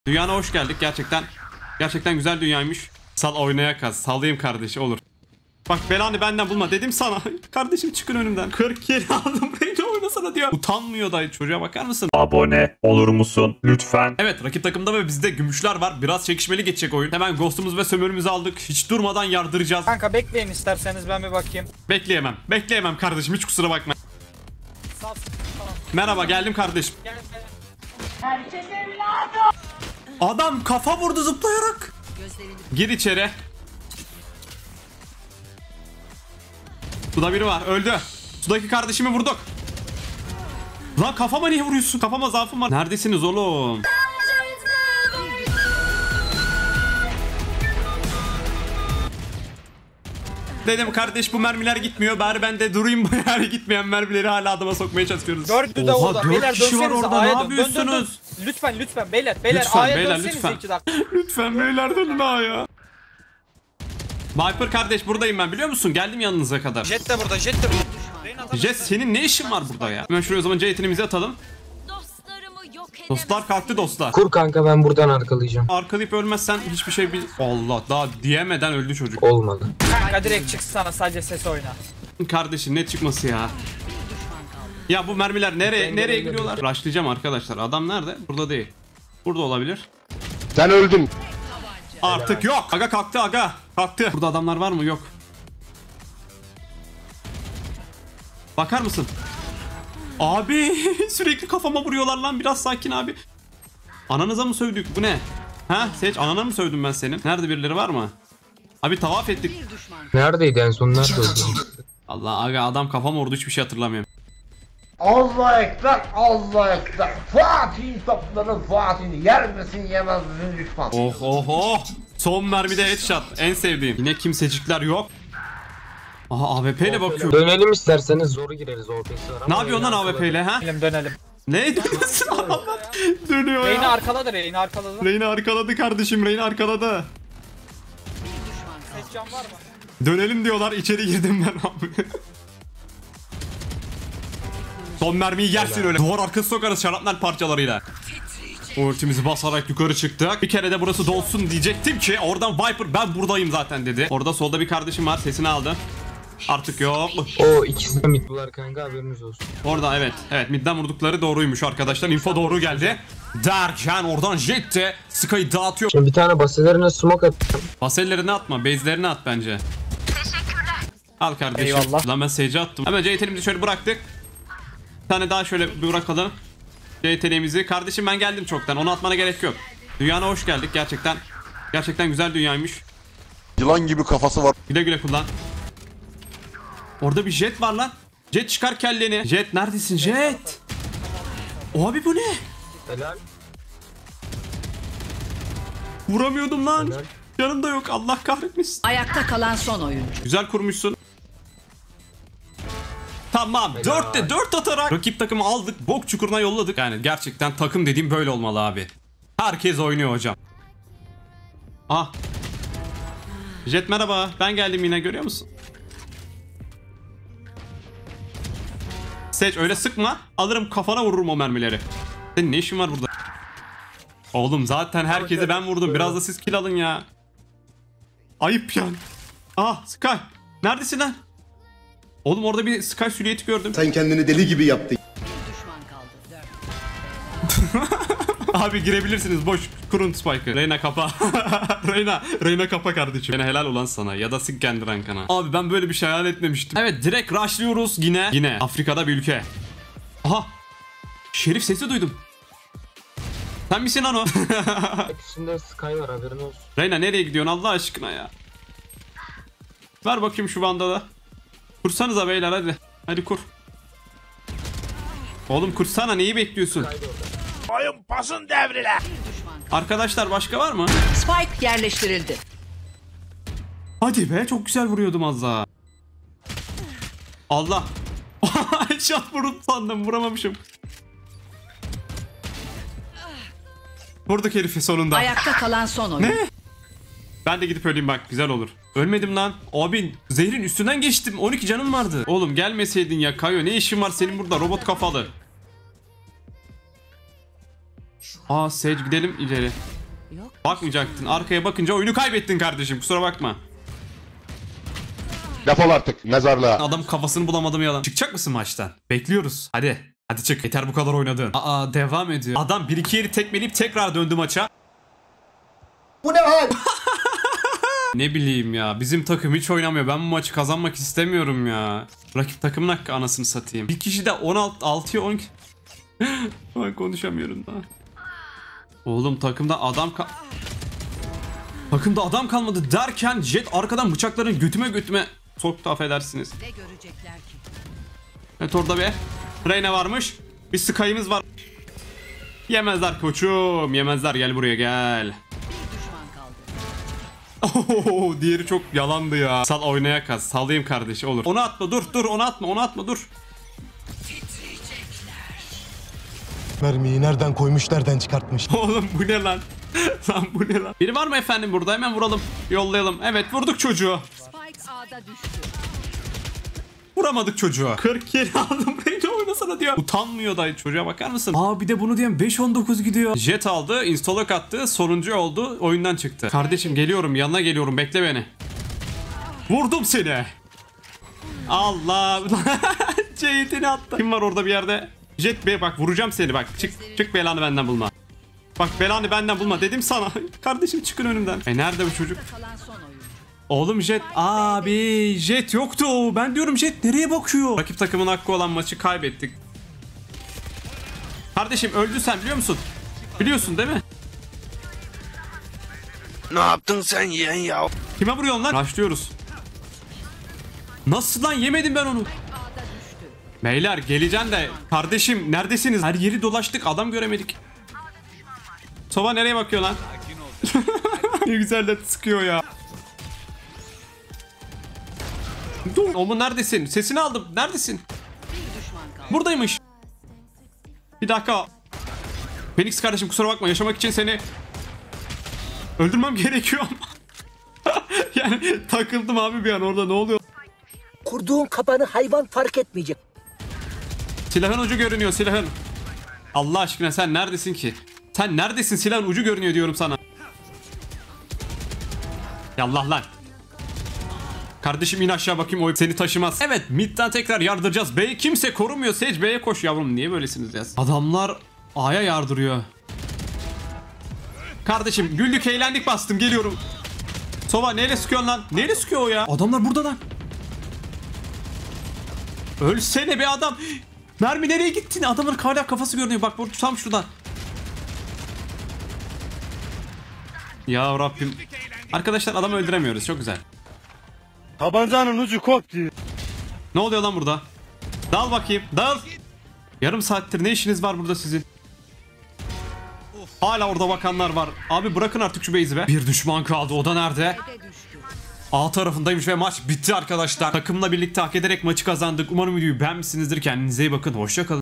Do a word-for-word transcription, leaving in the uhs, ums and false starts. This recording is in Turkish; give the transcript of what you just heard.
Dünyana hoş geldik gerçekten. Gerçekten güzel dünyaymış. Sal oynaya kaz. Salayım kardeşi olur. Bak belanı benden bulma dedim sana. Kardeşim çıkın önümden. kırk kere aldım. Beni oynasana diyor. Utanmıyor dayı, çocuğa bakar mısın? Abone olur musun lütfen? Evet, rakip takımda ve bizde gümüşler var. Biraz çekişmeli geçecek oyun. Hemen ghost'umuzu ve sömürümüzü aldık. Hiç durmadan yardıracağız. Kanka bekleyin isterseniz, ben bir bakayım. Bekleyemem. Bekleyemem kardeşim, hiç kusura bakma. Sağ tamam. Merhaba, geldim kardeşim. Gel, gel. Adam kafa vurdu zıplayarak. Gir içeri. Suda biri var, öldü. Sudaki kardeşimi vurduk. Lan kafama niye vuruyorsun? Kafama zaafım var. Neredesiniz oğlum? Dedim kardeş bu mermiler gitmiyor. Bari ben de durayım. Yani gitmeyen mermileri hala adama sokmaya çalışıyoruz. Dördü de Oha, orada. dört Beyler kişi var dönsenize orada. Ne A'ya dön. Dön, dön, dön. yapıyorsunuz? Lütfen lütfen beyler. Beyler Lütfen A'ya beyler dönsenize lütfen. iki dakika. Lütfen beyler dönün A'ya. Viper kardeş buradayım ben, biliyor musun? Geldim yanınıza kadar. Jet de burada, jet de burada. Jet senin ne işin var burada ya? Hemen şuraya o zaman C yeteneğimizi atalım. Dostlar kalktı dostlar. Kur kanka, ben buradan arkalayacağım. Arkalayıp ölmezsen hiçbir şey bil... Allah, daha diyemeden öldü çocuk. Olmadı. Kanka direkt çıksana, sadece ses oyna. Kardeşim ne çıkması ya? Ya bu mermiler nereye nereye gidiyorlar? Rushlayacağım arkadaşlar. Adam nerede? Burada değil. Burada olabilir. Sen öldün. Artık yok. Aga kalktı aga. Kalktı. Burada adamlar var mı? Yok. Bakar mısın? Abi sürekli kafama vuruyorlar lan, biraz sakin abi. Ananıza mı sövdük? Bu ne? Ha Seç, anana mı sövdüm ben senin? Nerede birileri var mı? Abi tavaf ettik. Neredeydi en son, nerede öldü? Allah aga, adam kafama vurdu, hiçbir şey hatırlamıyorum. Allah ekber, Allah ekber. Fatih'in topları Fatih'ini yer misin yemez misin lütfen. Oh oh oh. Son mermide headshot. En sevdiğim. Yine kimsecikler yok. Aha A W P ile bakıyorum. Dönelim isterseniz, zoru gireriz, O P'si var ama. Ne yapıyorsun lan A W P ile ha? Dönelim dönelim. Ne dönüyorsun? Dönüyor Reyna ya. arkaladı, Reyna arkaladı. Reyna arkaladı kardeşim, Reyna arkaladı. Ses can var mı? Dönelim diyorlar, içeri girdim ben abi. Son mermiyi yersin öyle. Duvar arkası sokarız şarapnel parçalarıyla. Ultimizi basarak yukarı çıktık. Bir kere de burası dolsun diyecektim ki oradan Viper ben buradayım zaten dedi. Orada solda bir kardeşim var, sesini aldım. Artık yok. O ikisi de midbular kanka, haberiniz olsun. Orada evet. Evet, midden vurdukları doğruymuş arkadaşlar. Info doğru geldi. Derken oradan Jet de Sky'ı dağıtıyor. Şimdi bir tane baselerine smoke atacağım. Basellerini atma, base'lerini at bence. Al kardeşim. Eyvallah. Lan ben Sage'e attım. Hemen C yeteneğimizi şöyle bıraktık. Bir tane daha şöyle bir bırakalım. C yeteneğimizi. Kardeşim ben geldim çoktan. Onu atmana gerek yok. Dünyana hoş geldik gerçekten. Gerçekten güzel dünyaymış. Yılan gibi kafası var. Güle güle kullan. Orada bir Jet var lan. Jet çıkar kelleni. Jet neredesin Jet? Abi bu ne? Helal. Vuramıyordum lan. Helal. Yanımda yok, Allah kahretmesin. Ayakta kalan son oyuncu. Güzel kurmuşsun. Tamam, dörtte dört atarak rakip takımı aldık, bok çukuruna yolladık. Yani gerçekten takım dediğim böyle olmalı abi. Herkes oynuyor hocam. Ah. Jet merhaba, ben geldim yine, görüyor musun? Seç, öyle sıkma, alırım kafana vururum o mermileri. Senin ne işin var burada? Oğlum zaten herkese ben vurdum, biraz da siz kill alın ya. Ayıp yani. Ah Sky, neredesin lan? Oğlum orada bir Sky silüeti gördüm. Sen kendini deli gibi yaptın. Abi girebilirsiniz, boş kurun Spike'ı. Reyna kapa. Reyna, Reyna kapa kardeşim. Yine helal olan sana ya da sık kendi rankana. Abi ben böyle bir şey hayal etmemiştim. Evet, direkt rushlıyoruz yine. Yine Afrika'da bir ülke. Aha. Şerif sesi duydum. Sen misin lan o? İkisinde Sky var, haberin olsun. Reyna nereye gidiyorsun Allah aşkına ya? Ver bakayım şu vandalı. Kursanıza beyler hadi. Hadi kur. Oğlum kursana, neyi bekliyorsun? Oyun pasın devrile. Arkadaşlar başka var mı? Spike yerleştirildi. Hadi be, çok güzel vuruyordum az daha. Allah. Headshot vurdum sandım, vuramamışım. Vurduk herifi sonunda. Ayakta kalan son oyuncu. Ne? Ben de gidip öleyim bak, güzel olur. Ölmedim lan. Abi zehrin üstünden geçtim. on iki canım vardı. Oğlum gelmeseydin ya Kayo, ne işin var senin burada robot kafalı. Aa Sage gidelim ileri. Bakmayacaktın. Arkaya bakınca oyunu kaybettin kardeşim. Kusura bakma. Defol artık mezarlığa. Adam kafasını bulamadım yalan. Çıkacak mısın maçtan? Bekliyoruz. Hadi. Hadi çık. Yeter bu kadar oynadın. Aa devam ediyor. Adam bir iki yeri tekmeleyip tekrar döndü maça. Bu ne hal? Ne bileyim ya. Bizim takım hiç oynamıyor. Ben bu maçı kazanmak istemiyorum ya. Rakip takımın hakkı anasını satayım. Bir kişi de on altı altıya on. Ben konuşamıyorum daha. Oğlum takımda adam ka Takımda adam kalmadı derken Jet arkadan bıçakların götüme götüme soktu, affedersiniz. Ne görecekler ki? Evet orada be. Reyna varmış. Bir Sky'ımız var. Yemezler koçum. Yemezler, gel buraya gel. Bir düşman kaldı. Oho, diğeri çok yalandı ya. Sal oynaya kaz. Salayım kardeşi olur. Onu atma dur dur onu atma onu atma dur. Mermiyi nereden koymuş, nereden çıkartmış? Oğlum bu ne lan? Lan bu ne lan? Biri var mı efendim burada? Hemen vuralım. Yollayalım. Evet vurduk çocuğu. Spike A'da düştü. Vuramadık çocuğa. kırk kere aldım. Reyna oynasana diyor. Utanmıyor da çocuğa, bakar mısın? Aa bir de bunu diyen beş on dokuz gidiyor. Jet aldı. Install'a attı. Sonuncu oldu. Oyundan çıktı. Kardeşim geliyorum. Yanına geliyorum. Bekle beni. Vurdum seni. Allah. Jet'ini attı. Kim var orada bir yerde? Jet Bey bak vuracağım seni bak. Çık çık belanı benden bulma. Bak belanı benden bulma dedim sana. Kardeşim çıkın önümden. E nerede bu çocuk? Kalan son oyuncu. Oğlum Jet abi Jet yoktu. Ben diyorum Jet nereye bakıyor? Rakip takımın hakkı olan maçı kaybettik. Kardeşim öldü sen biliyor musun? Biliyorsun değil mi? Ne yaptın sen yeğen ya? Kime vuruyorsun lan? Başlıyoruz. Nasıl lan, yemedim ben onu. A'da düştü. Beyler geleceksin de kardeşim neredesiniz? Her yeri dolaştık, adam göremedik. Sova nereye bakıyor lan? Ne güzel de sıkıyor ya. Dur. Oğlum neredesin? Sesini aldım. Neredesin? Bir düşman kaldı. Buradaymış. Bir dakika. Phoenix kardeşim kusura bakma, yaşamak için seni öldürmem gerekiyor ama. Yani takıldım abi bir an orada, ne oluyor? Kurduğun kapanı hayvan fark etmeyecek. Silahın ucu görünüyor, silahın. Allah aşkına sen neredesin ki? Sen neredesin? Silahın ucu görünüyor diyorum sana. Yallah lan. Kardeşim in aşağı bakayım, o seni taşımaz. Evet midden tekrar yardıracağız. B'yi kimse korumuyor. Sage B'ye koş yavrum, niye böylesiniz ya? Adamlar A'ya yardırıyor. Kardeşim güldük eğlendik bastım, geliyorum. Sova neyle sıkıyorsun lan? Neyle sıkıyor o ya? Adamlar burada lan. Ölsene be adam. Mermi nereye gittin? Adamın hala kafası görünüyor. Bak burada tam şurada. Ya Rabbim. Arkadaşlar adamı öldüremiyoruz. Çok güzel. Tabancanın ucu koptu. Ne oluyor lan burada? Dal bakayım. Dal. Yarım saattir ne işiniz var burada sizin? Hala orada bakanlar var. Abi bırakın artık şu base'i be. Bir düşman kaldı. O da nerede? B'de düştü. A tarafındaymış ve maç bitti arkadaşlar. Takımla birlikte hak ederek maçı kazandık. Umarım videoyu beğenmişsinizdir. Kendinize iyi bakın. Hoşça kalın.